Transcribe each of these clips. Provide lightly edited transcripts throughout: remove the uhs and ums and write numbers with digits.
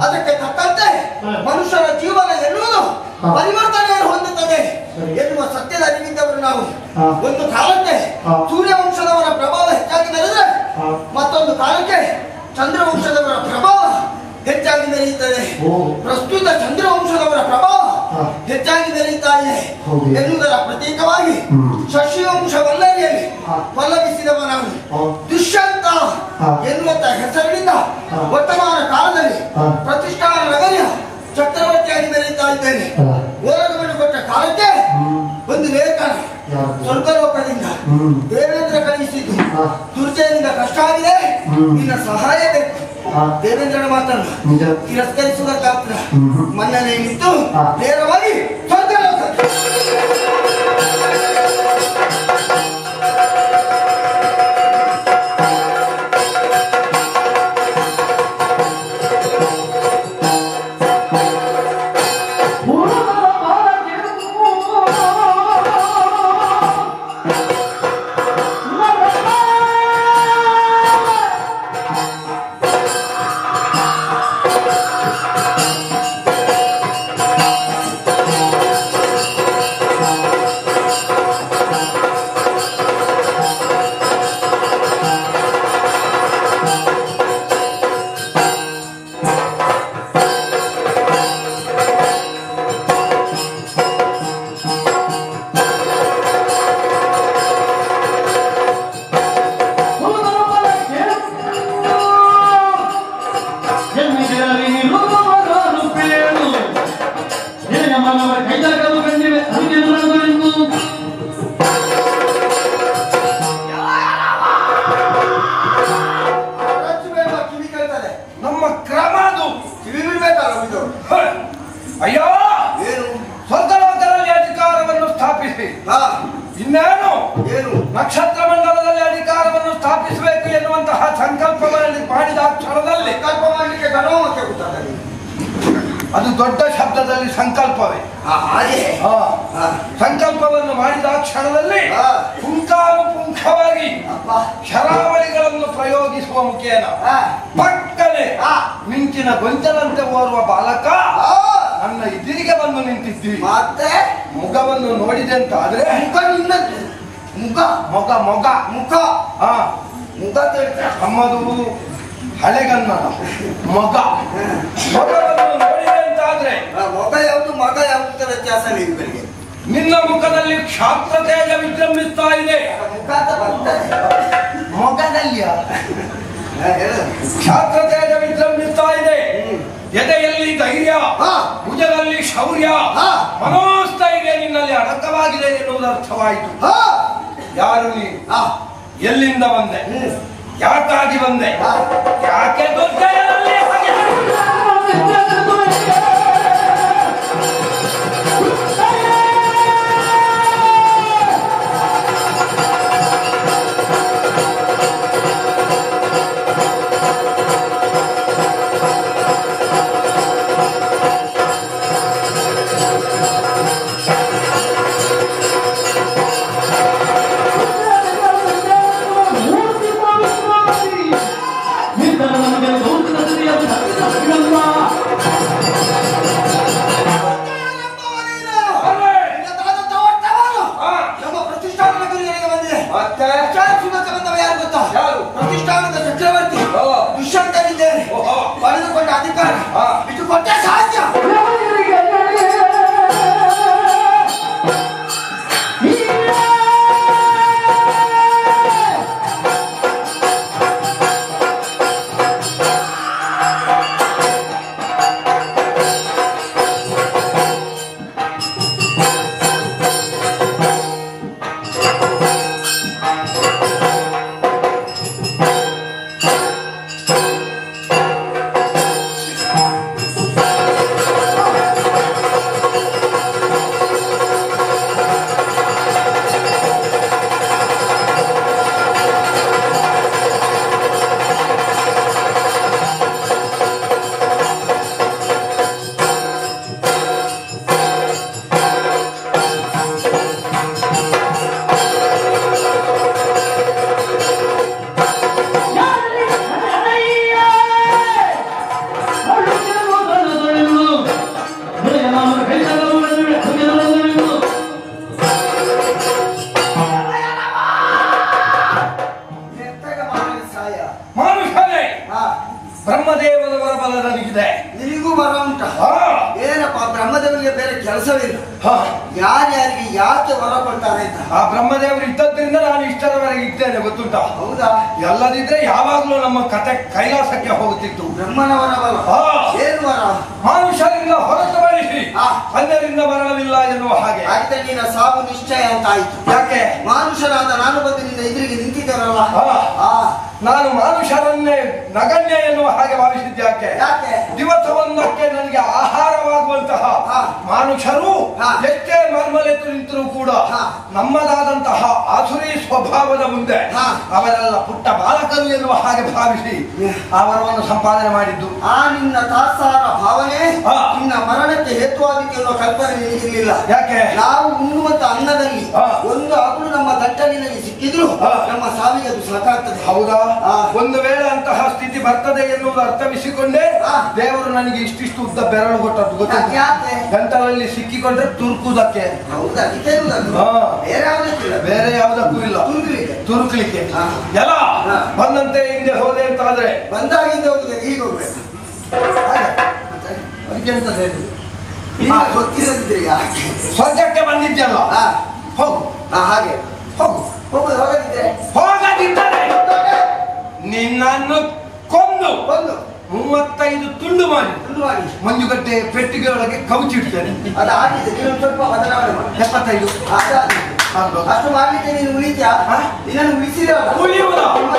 ಅದಕ್ಕೆ ತಕ್ಕಂತೆ ಮನುಷ್ಯರ ಜೀವನ ಎನ್ನುವುದು ಪರಿವರ್ತನೆಯನ್ನು ಹೊಂದುತ್ತದೆ ಎನ್ನುವ ಸತ್ಯದ ಅರಿವಿದ್ದವರು ನಾವು. ಒಂದು ಕಾಲಕ್ಕೆ ಸೂರ್ಯವಂಶದವರ ಪ್ರಭಾವ ಹೆಚ್ಚಾಗಿ ಬೆಳೆದರೆ ಮತ್ತೊಂದು ಕಾಲಕ್ಕೆ ಚಂದ್ರವಂಶದವರ ಪ್ರಭಾವ ಹೆಚ್ಚಾಗಿ ಬೆಳೆಯುತ್ತದೆ. ಪ್ರಸ್ತುತ ಚಂದ್ರವಂಶದವರ ಪ್ರಭಾವ ಹೆಚ್ಚಾಗಿ ಬೆಳೆಯುತ್ತಾ ಇದೆ ಎನ್ನುವುದರ ಪ್ರತೀಕವಾಗಿ ಶಶಿವಂಶವಲ್ಲರಿಯಲ್ಲಿ ಪಲ್ಲವಿಸಿದವ ನಾವು ದುಷ್ಯಂತ ಎನ್ನುವಂತ ಹೆಸರಿನಿಂದ ವರ್ತಮಾನ ಕಾಲದಲ್ಲಿ ಪ್ರತಿಷ್ಠಾನ ನಗರಿಯ ಚಕ್ರವರ್ತಿಯಾಗಿ ಬೆಳೆಯುತ್ತಾ ಇದ್ದೇನೆ. ಓಲಗವನ್ನು ಕೊಟ್ಟ ಕಾಲಕ್ಕೆ ಒಂದು ಲೇಖನ ಸ್ವರ್ಗಲೋಕದಿಂದ ದೇವೇಂದ್ರ ಕಳುಹಿಸಿದ್ದು ದುರ್ಜಯನಿಂದ ಕಷ್ಟ ಆಗಿದೆ, ನಿನ್ನ ಸಹಾಯ ಬೇಕು. ದೇವೇಂದ್ರನ ಮಾತನ್ನು ತಿರಸ್ಕರಿಸುವುದಕ್ಕಾಗ್ತದ ಮನ್ನಣೆ ನಿಂತು ನೇರವಾಗಿ ಸ್ವರ್ಗಲೋಕಕ್ಕೆ ನಕ್ಷತ್ರ ಮಂಡಲದಲ್ಲಿ ಅಧಿಕಾರವನ್ನು ಸ್ಥಾಪಿಸಬೇಕು ಎನ್ನುವಂತಹ ಸಂಕಲ್ಪವನ್ನು ಮಾಡಿದ ಕ್ಷಣದಲ್ಲಿ ಸಂಕಲ್ಪ ಮಾಡಲಿಕ್ಕೆ ಅದು ದೊಡ್ಡ ಶಬ್ದದಲ್ಲಿ ಸಂಕಲ್ಪವೇ. ಸಂಕಲ್ಪವನ್ನು ಮಾಡಿದ ಕ್ಷಣದಲ್ಲಿ ಪುಂಖಾನುಪುಂಖವಾಗಿ ಶರಾವಳಿಗಳನ್ನು ಪ್ರಯೋಗಿಸುವ ಮುಖೇನ ಪಕ್ಕನೆ ಮಿಂಚಿನ ಗೊಂಚಲಂತೆ ಓರ್ವ ಬಾಲಕ ನನ್ನ ಎದುರಿಗೆ ಬಂದು ನಿಂತಿದ್ದೀವಿ. ಮತ್ತೆ ಮುಖವನ್ನು ನೋಡಿದೆ ಅಂತ ಆದ್ರೆ ಮುಖ ಮೊಗ ಮೊಗ ಮುಖ ಮುಖ ನಮ್ಮದು ಹಳೆಗನ್ನಡ ಮೊಗ. ಮೊಗವನ್ನು ನೋಡಿದೆ ಅಂತಾದ್ರೆ ಮೊಗ ಯಾವುದು ಮಗ ಯಾವುದು ವ್ಯತ್ಯಾಸ ಇವರಿಗೆ. ನಿನ್ನ ಮುಖದಲ್ಲಿ ಕ್ಷಾತ್ರ ತೇಜ ವಿಜೃಂಭಿಸ್ತಾ ಇದೆ. ಮುಖ ಅಂತ ಬರ್ತದೆ ಮೊಗದಲ್ಲಿ ಕ್ಷಾತ್ರ ತೇಜ ವಿಜೃಂಭಿಸ್ತಾ ಇದೆ. ಎದೆಯಲ್ಲಿ ಧೈರ್ಯ, ಭುಜದಲ್ಲಿ ಶೌರ್ಯ, ಮನೋಸ್ಥೈರ್ಯ ನಿನ್ನಲ್ಲಿ ಅಡಕವಾಗಿದೆ ಎನ್ನುವುದು ಅರ್ಥವಾಯಿತು. ಯಾರು ನೀ? ಎಲ್ಲಿಂದ ಬಂದೆ? ಯಾಕಾಗಿ ಬಂದೆ? ಯಾಕೆ ದುರ್ಜಯನಲ್ಲಿ ನಿರ್ಧಾರ ವರ ಉಂಟ. ಏನಪ್ಪ ಬ್ರಹ್ಮದೇವರಿಗೆ ಬೇರೆ ಕೆಲಸವಿಲ್ಲ. ಯಾರ್ಯಾರಿಗೆ ಯಾಕೆ ವರ ಕೊಡ್ತಾರೆ ಅಂತ. ಆ ಬ್ರಹ್ಮದೇವರು ಇದ್ದದ್ರಿಂದ ನಾನು ಇಷ್ಟರವರೆಗೆ ಇದ್ದೇನೆ, ಗೊತ್ತುಂಟ. ಹೌದಾ? ಎಲ್ಲದಿದ್ರೆ ಯಾವಾಗ್ಲೂ ನಮ್ಮ ಕತೆ ಕೈಲಾಸಕ್ಕೆ ಹೋಗುತ್ತಿತ್ತು. ಬ್ರಹ್ಮನ ವರ ಬಲ. ಏನು ವರ? ಮನುಷ್ಯರಿಂದ ಹೊರತುಪಡಿಸಿ ಅನ್ಯರಿಂದ ಮರಣವಿಲ್ಲ ಎನ್ನುವ ಹಾಗೆ. ಆಯ್ತಾ, ನಿನ್ನ ಸಾವು ನಿಶ್ಚಯ ಅಂತ ಆಯ್ತು. ಯಾಕೆ? ಮನುಷ್ಯರಾದ ನಾನು ಬಂದು ನಿನ್ನ ಎದುರಿಗೆ ನಿಂತಿದ್ದೇನಲ್ಲ, ನಾನು ಮನುಷ್ಯರನ್ನೇ ನಗಣ್ಯ ಎನ್ನುವ ಹಾಗೆ ಭಾವಿಸಿದ್ದೆ. ಯಾಕೆ? ದಿವಸವೊಂದಕ್ಕೆ ನನಗೆ ಆಹಾರವಾಗುವಂತಹ ಮನುಷ್ಯರು ಎಷ್ಟೇ ಮರ್ಮಲೆತ್ತು ನಿಂತರೂ ಕೂಡ ನಮ್ಮದಾದಂತಹ ಆಸುರಿ ಸ್ವಭಾವದ ಮುಂದೆ ಅವರೆಲ್ಲ ಪುಟ್ಟ ಬಾಲಕರು ಎನ್ನುವ ಹಾಗೆ ಭಾವಿಸಿ ಅವರನ್ನು ಸಂಪಾದನೆ ಮಾಡಿದ್ದು. ಆ ನಿನ್ನ ತಾತ್ಸಾರ ಭಾವನೆ ನಿನ್ನ ಮರಣಕ್ಕೆ ಹೇತುವಾದಿತ್ತು ಎನ್ನುವ ಕಲ್ಪನೆ ನಿನಗಿರಲಿಲ್ಲ. ಯಾಕೆ? ನಾವು ಉಣ್ಣುವಂತ ಅನ್ನದಲ್ಲಿ ಒಂದು ಅಗುಳು ನಮ್ಮ ದಟ್ಟಲಿನಲ್ಲಿ ಸಿಕ್ಕಿದ್ರು ನಮ್ಮ ಸಾವಿಗೆ ಅದು ಸಾಕಾಗ್ತದೆ. ಹೌದಾ? ಒಂದು ವೇಳೆ ಅಂತಹ ಸ್ಥಿತಿ ಬರ್ತದೆ ಎನ್ನುವುದು ಅರ್ಥವಿಸಿಕೊಂಡೇ ದೇವರು ನನಗೆ ಇಷ್ಟಿಷ್ಟು ಉದ್ದ ಬೆರಳು ಕೊಟ್ಟದ್ದು, ಗೊತ್ತಾಗ್ತದೆ. ಗಂಟಲಲ್ಲಿ ಸಿಕ್ಕಿಕೊಂಡ್ರೆ ತುರುಕುವುದಕ್ಕೆ. ಬೇರೆ ಯಾವುದಕ್ಕೂ ಇಲ್ಲ, ತುರುಕ್ಲಿಕ್ಕೆ. ಎಲ್ಲ ಬಂದಂತೆ ಹಿಂದೆ ಹೋದೆ ಅಂತ ಆದ್ರೆ ಬಂದಾಗ ಹಿಂದೆ ಹೋಗುದು, ಹೀಗೆ ಹೋಗ್ಬೇಕು. ಅದಕ್ಕೆಂತ ಹೇಳಿದ್ರು ಗೊತ್ತಿರದಿದ್ರೆ ಯಾಕೆ ಸ್ವರ್ಗಕ್ಕೆ ಬಂದಿದ್ಯಲ್ಲ, ಹೋಗು. ಹಾಗೆ ಹೋಗು. ಹೋಗದಿದ್ರೆ ನಿನ್ನನ್ನು ಕೊಂದು 35 ತುಂಡು ಮಾಡಿ ಮಂಜುಗಡ್ಡೆ ಪೆಟ್ಟಿಗೆ ಒಳಗೆ ಕವುಚಿಡ್ತೇನೆ. ಅದು ಆಗಿದೆ, ನೀನು ಸ್ವಲ್ಪ ಬದಲಾವಣೆ ಮಾಡಿ. 75 ಅಷ್ಟು ಮಾಡ್ಲಿಕ್ಕೆ ನೀನು ಉಳಿತ್ಯಾ? ನಿನ್ನನ್ನು ಉಳಿಸಿದ ಉಳಿಯುವುದ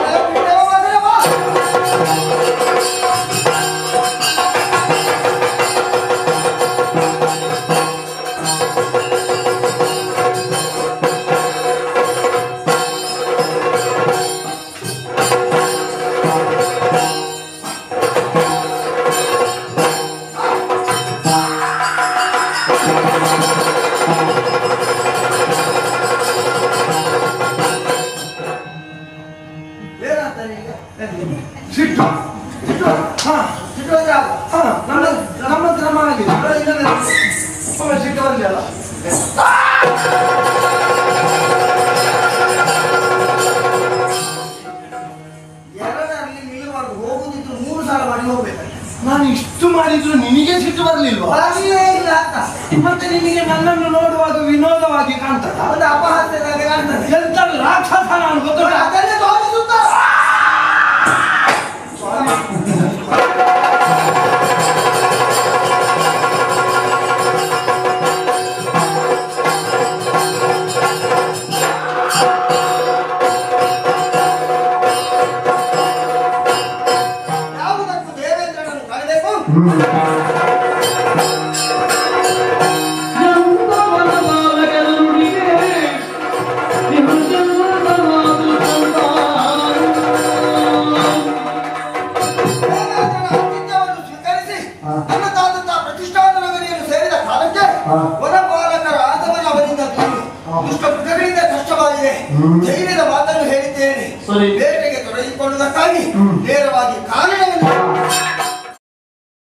ನಮ್ಮ ಕ್ರಮ ಆಗಿದೆ. ಸಿಟ್ಟು ಬಂದಲ್ಲ. ಎರಡರಲ್ಲಿ ನಿಲ್ಲುವಾಗ ಹೋಗುದಿದ್ರು 3 ಸಾಲ ಮಾಡಿ ಹೋಗ್ಬೇಕಂತ. ನಾನು ಇಷ್ಟು ಮಾಡಿದ್ರು ನಿನಗೆ ಸಿಟ್ಟು ಬರಲಿಲ್ವಾ? ಇಲ್ಲ ಅಂತ. ಮತ್ತೆ ನಿನಗೆ ನನ್ನನ್ನು ನೋಡುವಾಗ ವಿನೋದವಾಗಿ ಕಾಣ್ತದ, ಒಂದು ಅಪಹಾಸ್ಯದಾಗ ಕಾಣ್ತದೆ. ಎಂತ ರಾಕ್ಷಸ ನಾನು, ಗೊತ್ತಿಲ್ಲ. ಅದನ್ನೇ ತೋರಿಸುತ್ತ ಯಾವುದಕ್ಕೂ ದೇವೇಂದ್ರನನ್ನು ಕಾಣಬೇಕು. ಅನ್ನದಾದಂತಹ ಪ್ರತಿಷ್ಠಾನ ನಗರಿಯನ್ನು ಸೇರಿದ ಕಾಲಕ್ಕೆ ವನಪಾಲಕರ ಆಗಮನ ಅವರಿಂದ ದುಷ್ಟ ಮೃಗಗಳಿಂದ ಕಷ್ಟವಾಗಿದೆ. ಜೈವಿದ ಮಾತನ್ನು ಹೇಳಿದ್ದೇನೆ. ಬೇಟೆಗೆ ತೊಡಗಿಕೊಳ್ಳುವುದಕ್ಕಾಗಿ ನೇರವಾಗಿ ಕಾರಣವನ್ನು